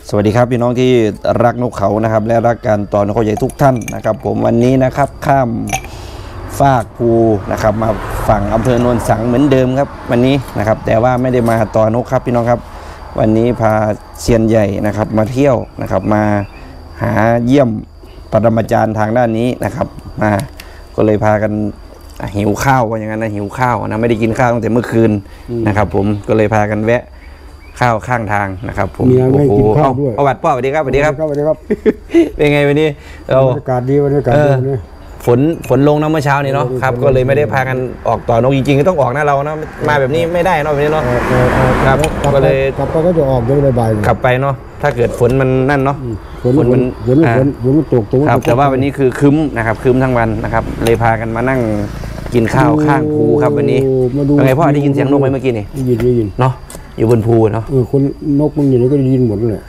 สวัสดีครับพี่น้องที่รักนกเขานะครับและรักการต่อนกเขาใหญ่ทุกท่านนะครับผมวันนี้นะครับข้ามฟากภูนะครับมาฝั่งอำเภอโนนสังเหมือนเดิมครับวันนี้นะครับแต่ว่าไม่ได้มาต่อนกครับพี่น้องครับวันนี้พาเซียนใหญ่นะครับมาเที่ยวนะครับมาหาเยี่ยมปรมาจารย์ทางด้านนี้นะครับมาก็เลยพากันหิวข้าวว่าอย่างนั้นนะหิวข้าวนะไม่ได้กินข้าวตั้งแต่เมื่อคืนนะครับผมก็เลยพากันแวะข้าวข้างทางนะครับผมโอ้โหประวัติพ่อสวัสดีครับสวัสดีครับสวัสดีครับเป็นไงวันนี้เราบรรยากาศดีบรรยากาศดีนี่ฝนลงนะเมื่อเช้านี้เนาะครับก็เลยไม่ได้พากันออกต่อนกจริงๆก็ต้องออกนะเราเนาะมาแบบนี้ไม่ได้เนาะแบบนี้เนาะครับก็เลยกลับไปก็จะออกเดี๋ยวบ่ายขับไปเนาะถ้าเกิดฝนมันนั่นเนาะฝนมันตกครับแต่ว่าวันนี้คือคึ้มนะครับคึ้มทั้งวันนะครับเลยพากันมานั่งกินข้าวข้างภูครับวันนี้เป็นไงพ่อได้ยินเสียงนกไหมเมื่อกี้นี่ได้ยินเนาะอยู่บนภูเนาะคนนกมันอยู่นี่ก็ได้ยินหมดเลย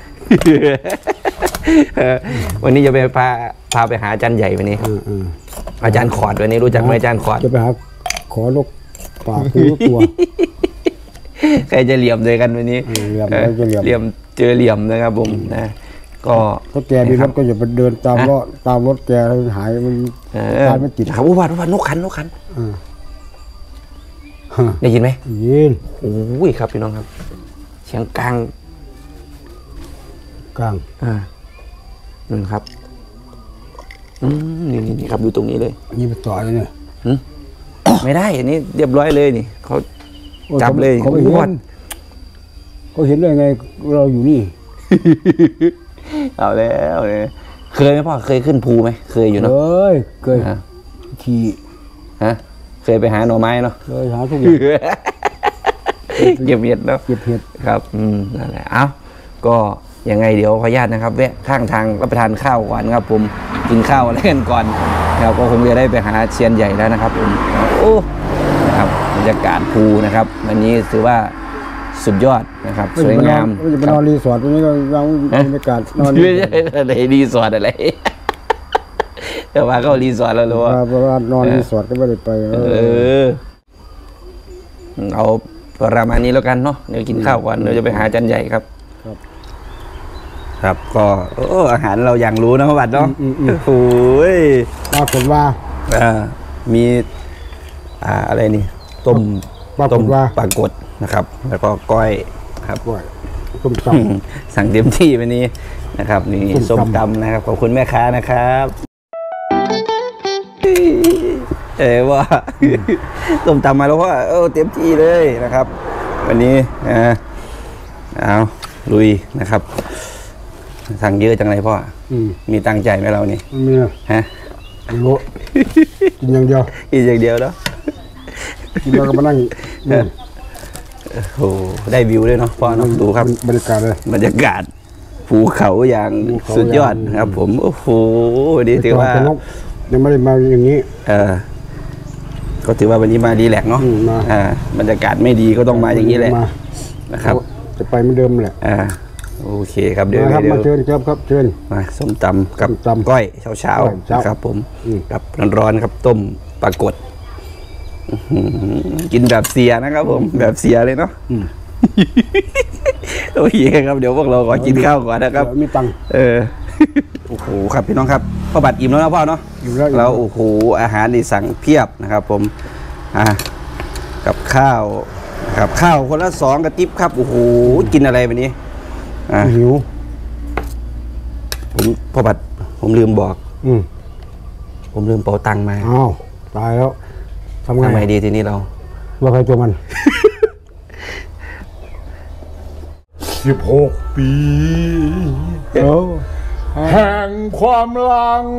วันนี้จะไปพาไปหาอาจารย์ใหญ่วันนี้อาจารย์ขอดวันนี้รู้จักไหมอาจารย์ขอดจะไปหาขอนกป่าภูตัวใครจะเหลี่ยมเลยกันวันนี้เหลี่ยมเจอเหลี่ยมนะครับผมนะก็แกดีรถก็อย่าไปเดินตามรถแกหายมันตายไม่ติดครับว่านกขันได้ยินไหมยินโอ้ยครับพี่น้องครับเสียงกลางนั่นครับนี่ครับอยู่ตรงนี้เลยนี่ไปต่อเลยเนี่ยไม่ได้อันนี้เรียบร้อยเลยนี่เขาจับเลยเขาไม่เห็นเขาเห็นได้ไงเราอยู่นี่เอาแล้วเคยไหมพ่อเคยขึ้นภูไหมเคยอยู่เนาะเคยขี่เคยไปหาหน่อไม้เนาะเคยหาทุกอย่างเก็บเห็ดเนาะเก็บเห็ดครับนั่นแหละเอ้าก็ยังไงเดี๋ยวขออนุญาตนะครับแวะข้างทางรับประทานข้าวก่อนครับผมกินข้าวอะไรกันก่อนแล้วก็คงจะได้ไปหาเชียนใหญ่แล้วนะครับผมโอ้นะครับบรรยากาศภูนะครับวันนี้ถือว่าสุดยอดนะครับสวยงามจะไปนอนรีสอร์ทตรงนี้ก็ยังบรรยากาศนอนอะไรรีสอร์ทอะไรแต่ว่าก็รีสอร์ทแล้วหรือว่าเพราะว่านอนรีสอร์ทก็ไม่ได้ไปเอาประมาณนี้แล้วกันเนาะเดี๋ยวกินข้าวก่อนเดี๋ยวจะไปหาอาจารย์ใหญ่ครับครับก็อาหารเราอย่างรู้นะพ่อบัตรเนาะโอ้ยปรากฏว่ามีอะไรนี่ต้มปลากดนะครับแล้วก็ก้อยครับส้มตำสั่งเต็มที่วันนี้นะครับนี่ส้มตำนะครับขอบคุณแม่ค้านะครับว่าส้มตำมาแล้วว่าเต็มที่เลยนะครับวันนี้เอาลุยนะครับสั่งเยอะจังเลยพ่อมีตังใจไหมเรานี่มีฮะรู้กินอย่างเดียวเนาะกินแล้วก็มานั่งโอ้ได้วิวเลยเนาะพ่อเนาะดูครับบรรยากาศเลยบรรยากาศภูเขาอย่างสุดยอดครับผมโอ้โหดีถือว่ายังไม่ได้มาอย่างนี้ก็ถือว่าวันนี้มาดีแหลกเนาะบรรยากาศไม่ดีก็ต้องมาอย่างนี้แหละนะครับจะไปเหมือนเดิมแหละโอเคครับเดี๋ยวมาเชิญครับเชิญมาส้มตำกับก้อยเช้าครับผมกับร้อนๆครับต้มปลากดกินแบบเสียนะครับผมแบบเสียเลยเนาะโอเคครับเดี๋ยวพวกเราขอกินข้าวก่อนนะครับมีตังโอ้โหครับพี่น้องครับพ่อบัตรอิ่มแล้วนะพ่อเนาะเราโอ้โหอาหารนี่สั่งเพียบนะครับผมกับข้าวคนละ2กระติบครับโอ้โหกินอะไรวันนี้หิวพ่อบัตรผมลืมบอกผมลืมเป๋าตังค์มาอ้าวตายแล้วทำไงดีทีนี้เราว่าใครตัวมัน 16 ปีแห่งความหลัง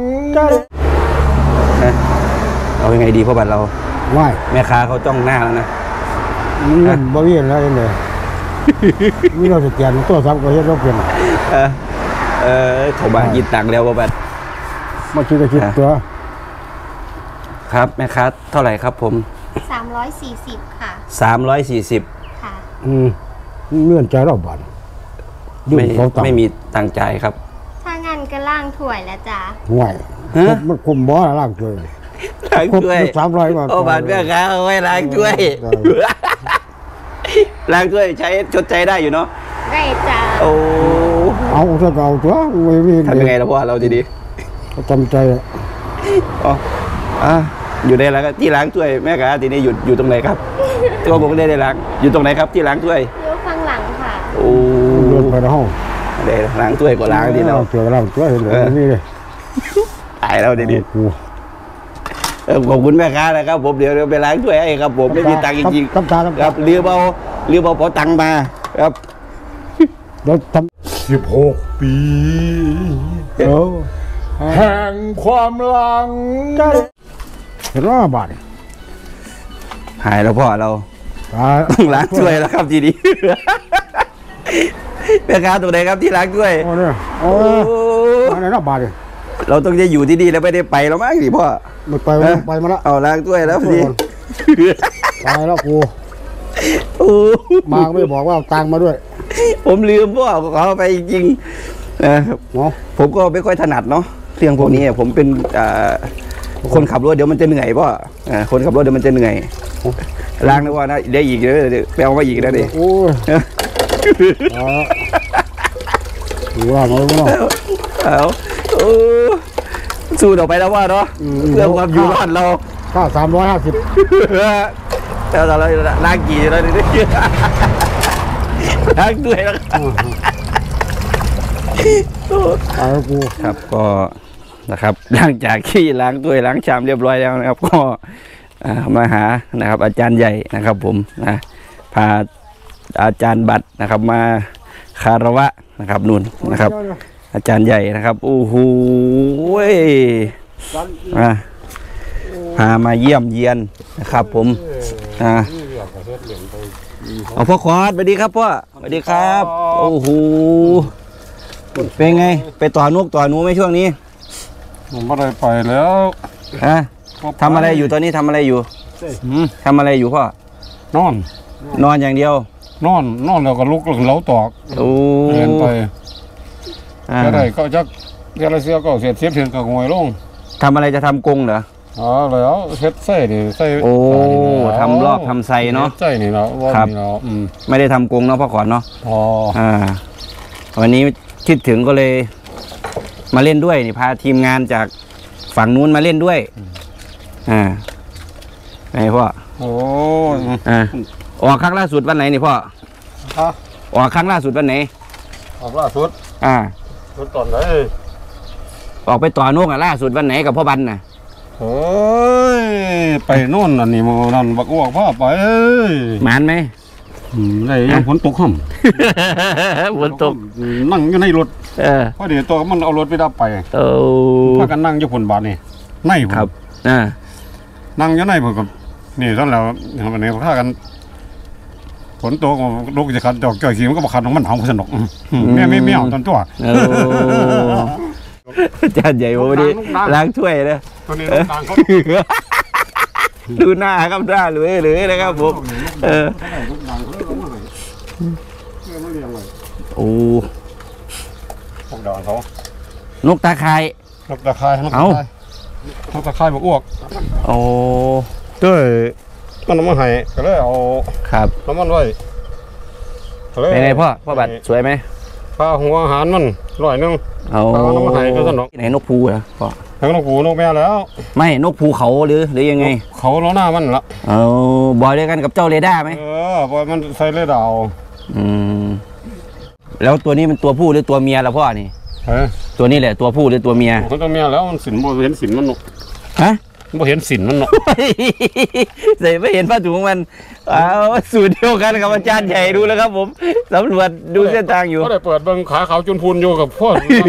เอายังไงดีพ่อบัตรเราไม่แม่ค้าเขาจ้องหน้าแล้วนะนี่บ่เวียนแล้วเลยนี่เราจะเปลี่ยนตัวซ้ำก็เฮ็ดเราเปลี่ยนเขาบ้านยินตังแล้วพ่อบัตรมาคิดตัวครับแม่ค้าเท่าไหร่ครับผม 340ค่ะ 340 ค่ะเลื่อนใจเราบัตรไม่มีตังใจครับถ้างั้นก็ล่างถ้วยแล้วจ้ะห่วยมันคุมบ่อล่างถ้วย 300ก่อนบาทแม่ค้าเอาไว้ล้างถ้วยล้างถ้วยใช้ชดใช้ได้อยู่เนาะได้จ้าโอ้เอาเถอะเอาตัวไม่มีทำยังไงล่ะพ่อเราทีนี้ก็จำใจอ๋ออยู่ในร้านที่ล้างถ้วยแม่กะทีนี้อยู่ตรงไหนครับตัวผมได้ล้างอยู่ตรงไหนครับที่ล้างถ้วยยกข้างหลังค่ะโอ้เดินไปในห้องได้ล้างถ้วยก็ล้างทีเราเกี่ยวกับเราตัวเห็นเลยนี่เลยตายแล้วทีนี้กูขอบคุณแม่ค้านะครับผมเดี๋ยวไปล้างถ้วยให้ครับผมไม่มีตังค์จริงกับตาๆครับเรือเบาพอตังค์มาครับเดี๋ยวท 16 ปีำเออแห่งความหลังเห็นว่าบาทหายแล้วพ่อเราต้องล้างถ้วยแล้วครับทีนี้แม่ค้าตรงไหนครับที่ล้างถ้วยโอ้เนี่ยโอ้อะไรนะบาทเลยเราต้องจะอยู่ที่นี่แล้วไม่ได้ไปแล้วมั้งสิพ่อไม่ไปมาละเอาล้างถ้วยแล้วพี่ตายแล้วกูโอ้มาไม่บอกว่าเอาตังมาด้วยผมลืมพ่อขอไปจริงๆนะครับเนาะผมก็ไม่ค่อยถนัดเนาะเรื่องพวกนี้ผมเป็นคนขับรถเดี๋ยวมันจะเหนื่อยพ่อคนขับรถเดี๋ยวมันจะเหนื่อยล้างนะว่านะได้อีกเดี๋ยวไปเอามาอีกนะดิโอ้ยดูว่าน้อยมั้งเอาโอ้สู้ต่อไปแล้วว่าเนาะเรื่องความอยู่รอดเราค่า350 แล้วเราล้างกี่แล้วนี่ล้างด้วยแล้วตายแล้วกูครับก็นะครับหลังจากที่ล้างถ้วยล้างชามเรียบร้อยแล้วนะครับก็มาหานะครับอาจารย์ใหญ่นะครับผมนะพาอาจารย์บัตรนะครับมาคารวะนะครับนุ่นนะครับอาจารย์ใหญ่นะครับโอ้โหพามาเยี่ยมเยียนนะครับผมเอาพ่อขอสวัสดีครับพ่อสวัสดีครับโอ้โหเป็นไงไปต่อนกต่อหนูไหมช่วงนี้ผมไม่ได้ไปแล้วฮะทำอะไรอยู่ตอนนี้ทำอะไรอยู่ทำอะไรอยู่พ่อนอนนอนอย่างเดียวนอนแล้วก็ลุกเหลาตอกโอ้เรียนไปแค่ไหนก็จักแค่ไรเสียก็เสียเทียบเทียนกับงวยลงทำอะไรจะทำกรงเหรอแล้วเฮ็ดไส้นี่ไส้โอ้ทำรอบทำไซเนาะไส้นี่เนาะว่าครับนี่เนาะไม่ได้ทำกรงเนาะพ่อขอนเนาะอ๋อวันนี้คิดถึงก็เลยมาเล่นด้วยนี่พาทีมงานจากฝั่งนู้นมาเล่นด้วยไงพ่อโอ้ออกครั้งล่าสุดวันไหนนี่พ่อฮะออกครั้งล่าสุดวันไหนออกล่าสุดสุดตอนไหนออกไปต่อนกล่าสุดวันไหนกับพ่อบันน่ะเฮ้ยไปโน่นอันนี้มันนั่นบักอ้วกพ่อไปหมานไหมได้ยังฝนตกห่มฝนตกนั่งอยู่ในรถ พอดีตัวมันเอารถไปดับไปพากันนั่งอยู่ผลบาทนี่ในผมครับนั่งอยู่ในผมกับนี่ตอนแล้ววันนี้พากันฝนตกลูกจะขัดดอกจ่อยขี้มันก็บอกขัดของมันเอาสนุกแม่ไม่เอาตอนตัวจานใหญ่วันนี้ล้างถ้วยเลยตัวนี้ต่างเขาดูหน้าครับหน้าหรือนะครับผมโอ้พวกดอนเขานกตาไคร้นกตะไคร้นกตะไคร้บอกอ้วกโอ้ด้วยมันน้ำมันไห้ก็เลยเอาครับน้ำมันไว้เป็นไงพ่อบัตรสวยไหมปลาหัวอาหารมัน100 นึงเอาน้ำมันไห้ก็สนุกไหนนกภูเหรอพ่อทั้งนกหูนกแม่แล้วไม่นกภูเขาหรือยังไงเขาล้อหน้ามันละเอาบอยด้วยกันกับเจ้าเรด้าไหมบอยมันใส่เลยดาวแล้วตัวนี้มันตัวผู้หรือตัวเมียล่ะพ่อนี่ตัวนี้แหละตัวผู้หรือตัวเมียเขาตัวเมียแล้วมันสินบ่เห็นสินมันหนกฮะบ่เห็นสินมันหนกใส่ไม่เห็นผ้าถุงมันเอาสูตรเดียวกันกับอาจารย์ใหญ่ดูแล้วครับผมสำรวจดูเส้นทางอยู่ก็ได้เปิดเบิ่งขาขาวจุนพูนอยู่กับพ่อ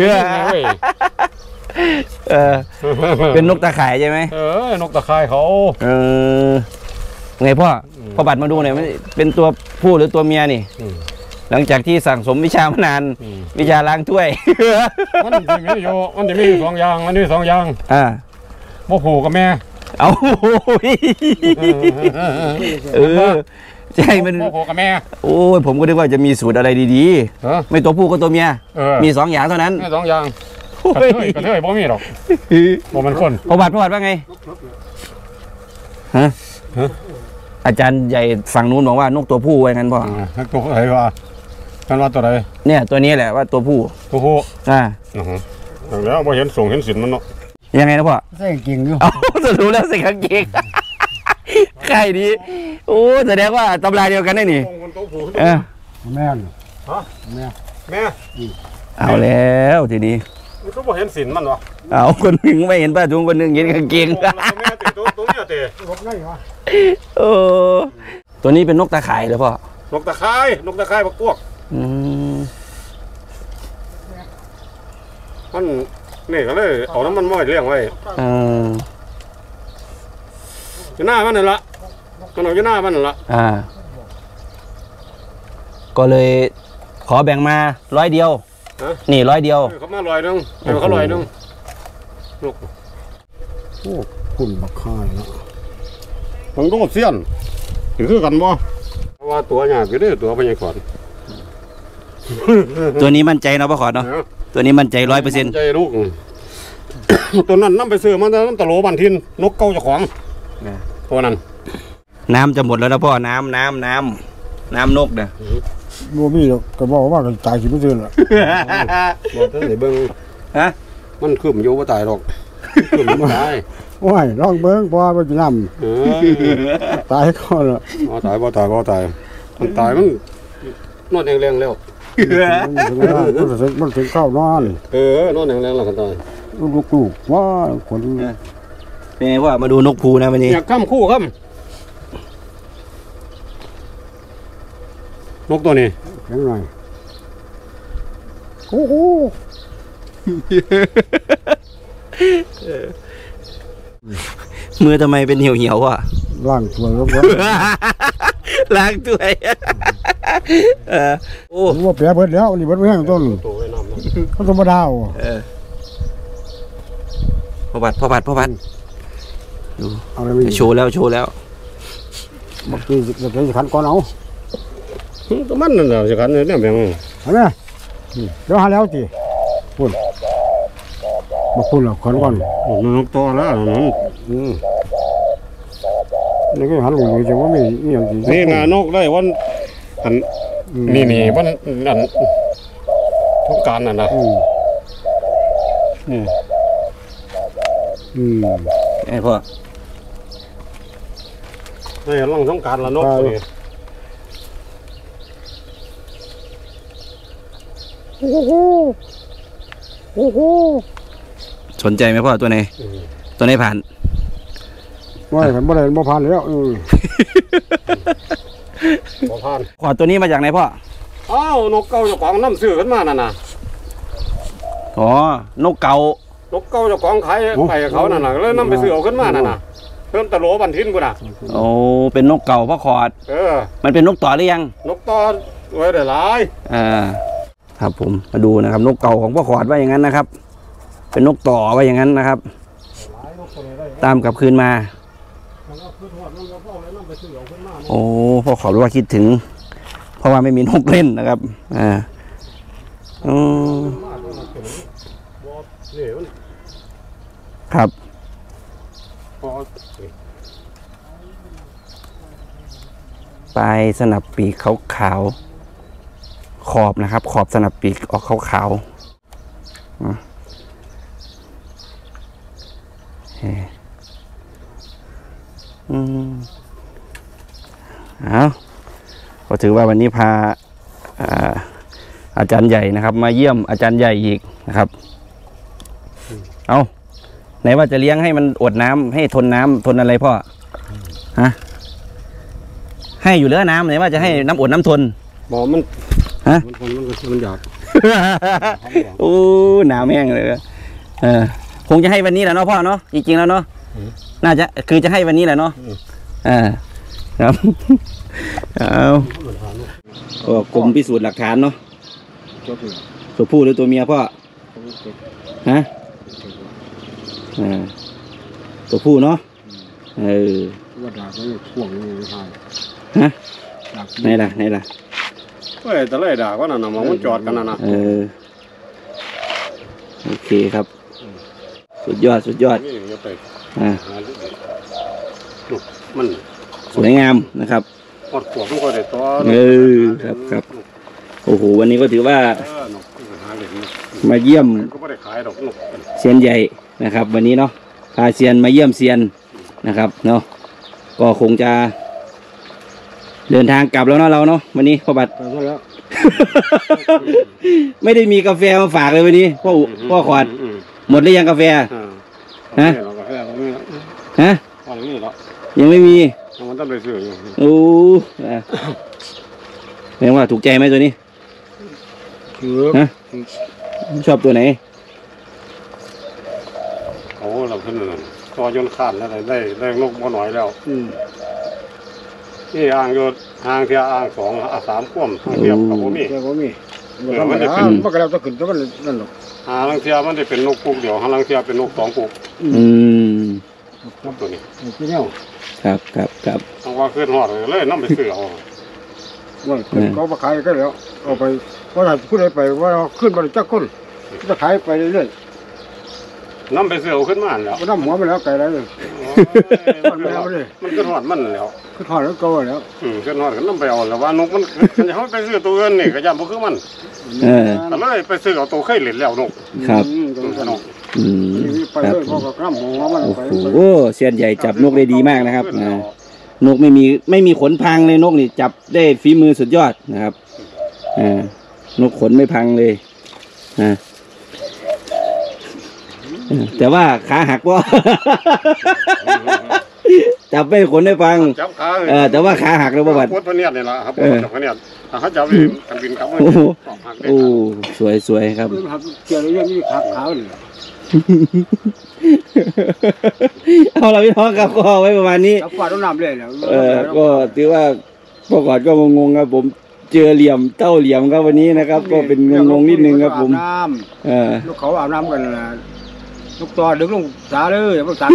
เป็นนกตาข่ายใช่ไหมนกตะไคร้เขาไงพ่อบัตรมาดูหน่อยมันเป็นตัวผู้หรือตัวเมียนี่ หลังจากที่สั่งสมวิชามานานวิชาล้างถ้วยมันจะมีอยู่มันจะมี2 อย่างมันมี2 อย่างบ่ผูกับแม่เอาใช่มันบ่ผูกับแม่โอ้ยผมก็นึกว่าจะมีสูตรอะไรดีๆไม่ตัวผู้ก็ตัวเมียมี2 อย่างเท่านั้นมี2 อย่างกระเทยบ่มีหรอกบ่มันคนพอบัตรว่าไงฮะอาจารย์ใหญ่ฝั่งนู้นบอกว่านกตัวผู้ไว้งั้นพ่อตัวไหนว่าท่านว่าตัวใดเนี่ยตัวนี้แหละว่าตัวผู้โอ้โหอ่าแล้วพอเห็นส่งเห็นสินมันเนาะยังไงนะพ่อใส่กางเก่งอยู่เอาจะรู้แล้วใส่กางเกงใครดีโอ้แสดงว่าตำราเดียวกันได้นี่เออแม่นฮะแม่แม่เอาแล้วทีนี้มันก็บ่เห็นสินมันวะเอาคนหนึ่งไม่เห็นป้าทุงคนหนึ่งเห็นกางเกงแม่ติดตัวนี้เตะรถได้เหรอโอ้ตัวนี้เป็นนกตาข่ายเหรอพ่อนกตะไคร้บักกวกอืมมันนี่ก็เลยเอาน้ำมันม้อยเลี้ยงไว้เอออยู่หน้ามันนั่นละมันเอาอยู่หน้ามันนั่นละก็เลยขอแบ่งมา100 เดียวนี่100 เดียวเขามาลอยนึงเดี๋ยวเขาลอยนึงลูกโอ้คุณบักค่ายเนาะผมต้องเสี้ยนคือกันบ่เพราะว่าตัวใหญ่คือได้ตัวพญาขอนตัวนี้มั่นใจเนาะพ่อขอเนาะตัวนี้มั่นใจ100% ใจลูก ตัวนั้นน้ำไปซื้อมาน้ำตะโหลบันทินนกเก้าเจ้าของตัวนั้นน้ำจะหมดแล้วนะพ่อน้ำนกเนี่ยบ่มีหรอกก็บอกว่าก็ตายสิบ่ซื่อล่ะบอกท่านไหนเบิ้งฮะมันขึ้นอยู่ว่าตายหรอกขึ้นไม่ตายโอ้ยลองเบิ่งบ่ว่าสินำเออตายก่อนล่ะบ่ตายมันตายมันนอนแรงๆแล้วมันถึงเข้านอนนอนแรงๆแล้วกันตายลูกๆว่าคนเป็นไงพ่อมาดูนกภูนะวันนี้อยากข้ามคู่ครับนกตัวนี้แข็งหน่อยโอ้โหมือทำไมเป็นเหี่ยวๆอ่ะล่างถ้วยแล้วก็ล้างถ้วยโอ้ว่าแปรเบิดแล้วนี่เบิดแห้งต้นตัวไว้น้ำนะเขาธรรมดาอ่ะพ่อบัดดูเอาอะไรไม่โชว์แล้วบางทีจะขันก่อนเอาก็มันนั่นแหละสิครับเนี่ยแบ่งเห็นไหมเดี๋ยวหาแล้วจีพูดมาพูดหรอกขันก่อนนกตัวแล้วนั่นนี่ก็หันหลงเลยจะว่ามีอย่างจริงนี่งานกได้วันอันนี่วันอันทุกการน่ะนะนี่ไอ้พ่อนี่ร่องสงการละนกตัวนี้โอ้โหโอ้โหสนใจไหมพ่อตัวไหนผ่านว่าขันบ่ได้บ่ผ่านแล้วบ่ผ่านขอตัวนี้มาจากไหนพ่ออ้าวนกเก่าเจ้าของน้ำซื้อขึ้นมานั่นน่ะอ๋อนกเก่านกเก่าเจ้าของขายไปเขานั่นน่ะแล้วนำไปซื้อเอาขึ้นมานั่นน่ะเพิ่มตะโหลบันทินกูน่ะโอ้เป็นนกเก่าพ่อขอด มันเป็นนกต่อหรือยังนกต่อไว้ได้หลายครับผมมาดูนะครับนกเก่าของพ่อขอดว่าอย่างนั้นนะครับ เป็นนกต่อว่าอย่างนั้นนะครับ ตามกลับคืนมาโอ้พ่อขอรู้ว่าคิดถึง เพราะว่าไม่มีนกเล่นนะครับครับปลายสนับปีกขาวๆขอบนะครับ ขอบสนับปีกออกขาวๆก็ถือว่าวันนี้พาอาจารย์ใหญ่นะครับ มาเยี่ยมอาจารย์ใหญ่อีกนะครับเอาไหนว่าจะเลี้ยงให้มันอดน้ำให้ทนน้ำทนอะไรพ่อฮะให้อยู่เหลือน้ำไหนว่าจะให้น้ำอดน้ำทนบอกมันฮะมันอยากโอ้หนาวแม่งเลยคงจะให้วันนี้แหละเนาะพ่อเนาะจริงๆแล้วเนาะน่าจะคือจะให้วันนี้แหละเนาะครับเอาก็กรมพิสูจน์หลักฐานเนาะตัวผู้หรือตัวเมียพ่อฮะตัวผู้เนาะว่าด่าก็พ่วงนี่ใช่ฮะไหนล่ะเฮ้ยแต่ไรด่าก็นั่นน่ะมันจอดกันน่ะนะโอเคครับสุดยอดนี่อย่าไป มันสวยงามนะครับอดขวบมันก็ได้ตัวครับโอ้โหวันนี้ก็ถือว่านกหาเหรียญมาเยี่ยมก็ไม่ได้ขายดอกนกเซียนใหญ่นะครับ วันนี้เนาะพาเซียนมาเยี่ยมเซียนนะครับเนาะก็คงจะเดินทางกลับแล้วเนาะเราเนาะวันนี้พ่อบัตรไปซะแล้วไม่ได้มีกาแฟมาฝากเลยวันนี้พ่อขวดหมดหรือยังกาแฟฮะกาแฟก็ไม่ฮะอันนี้หรอยังไม่มีมันต้องไปซื้ออยู่โอ้แปลว่าถูกใจไหมตัวนี้คือฮะชอบตัวไหนโอ้เราขึ้นเลยตัวยนต์ขาดแล้วได้นกบ่หน่อยแล้วนี่อ่างโยนอ่างเทียอ่าง2 3 ก้มอ่างเทียบกับผมนี่แกบ่มีมันก็แล้วต้องขึ้นต้องนั่นหรอกหาลังเทียมันได้เป็นนกปุกเดียวหาลังเทียเป็นนก2 ปุกอืมตัวนี้ที่แนวครับครับครับต้องว่าขึ้นหอดเลยน้ำไปซื้อเอาว่าเขามาขายก็แล้วเอาไปเพราะถ้าผู้ใดไปว่าเราขึ้นบริจาคคนจะขายไปเรื่อยน้ำไปซื้อเอาขึ้นมาแล้วๆน้ำหัวไปแล้วไก่แล้วเลยมันขึ้นหอดมันแล้วคือทอดแล้วก็แล้วขึ้นหอดก็น้ำไปเอาแล้วว่านกมันจะเขาไปซื้อตัวอื่นนี่ก็ย่ำบ่คือมันเออแต่เลยไปซื้อเอาตัวเคยเล่นแล้วนกครับนกอืมไปเลยเพราะกับน้ำหัวมันโอ้ไปโหเซียนใหญ่จับนกได้ดีมากนะครับนกไม่มีขนพังเลยนกนี่จับได้ฝีมือสุดยอดนะครับนกขนไม่พังเลยแต่ว่าขาหักว่า จับไม่ขนไม่พังจับขาแต่ว่าขาหักแล้วประวัติปวดพะเนียดนี่ล่ะครับปวดพะเนียดเขาจับกันบินครับโอ้โหโอ้สวยครับเกี่ยวเรื่องนี้ขาขาวเลยเอาละพี่น้องครับก็เอาไว้ประมาณนี้แล้วฟาดน้ำเลยแล้วก็ถือว่าพ่อก่อนก็งงๆครับผมเจอเหลี่ยมเต้าเหลี่ยมครับวันนี้นะครับ ก็เป็นงงๆนิดนึงครับผมน้ำลูกเขาอาบน้ำกันนะลูกต่อดึงลงสาเลยอย่าไปสา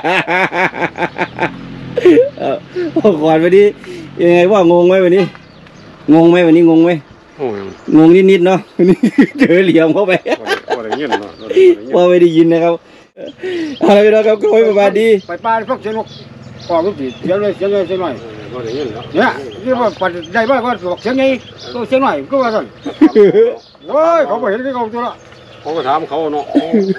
พ่อก่อนวันนี้ยังไงว่างงไหมวันนี้งงไหมวันนี้งงไหมโอ้ยงงนิดๆเนาะ เจอเหลี่ยมเข้าไปบ่ได้ยินเนาะว่าไม่ได้ยินนะครับเอาละพี่น้องครับก็ไว้ประมาณนี้ไปป้าพวกเสียงนกออกลูกติเสียงเลยเสียงเลยเสียงหน่อยบ่ได้ยินเนาะเนี่ยที่ว่าปัดได้บ้างก็บอกเสียงไงก็เสียงหน่อยก็ว่าสั่นโว้ยเขาไปเห็นที่เขาตัวละเขาก็ถามเขาเนาะ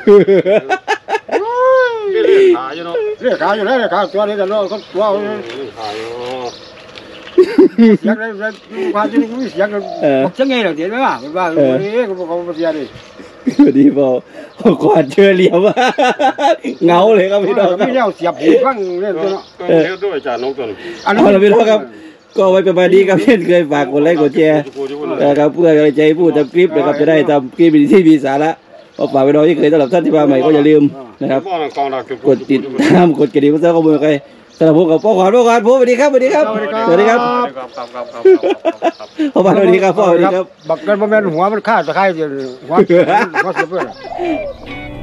เรียกขาอยู่เนาะเรียกขาอยู่แล้วเรียกขาตัวนี้แต่ละเขาตัวขาอยู่เสียงอะไรความจริงมีเสียงบอกเสียงไงเหรอเดี๋ยวว่าเป็นว่าเฮ้ยเขาเสียดิพอดีพอก่อนเจอเหลี่ยม เหงาเลยครับพี่น้องครับไม่เลี้ยวเสียบหูฟังเล่นตัวเนาะเดี๋ยวด้วยจ่านกตัวเอาละพี่น้องครับ ก็ไว้ประมาณนี้ครับเช่นเคยฝากกดไลค์กดแชร์นะครับเพื่อกำลังใจผู้ทำคลิปนะครับจะได้ทำคลิปที่มีสาระก็ฝากพี่น้องที่เคยสำหรับท่านที่มาใหม่ก็อย่าลืมนะครับกดติดตามกดกระดิ่งเพื่อสร้างข้อมูลใครสำหรับผมกับพ่อขวัญผมสวัสดีครับสวัสดีครับสวัสดีครับพ่อขวัญสวัสดีครับพ่อสวัสดีครับบักกันบ่แม่นหัวมันฆ่าตะไคร้เดียวหัวเสียเพื่อน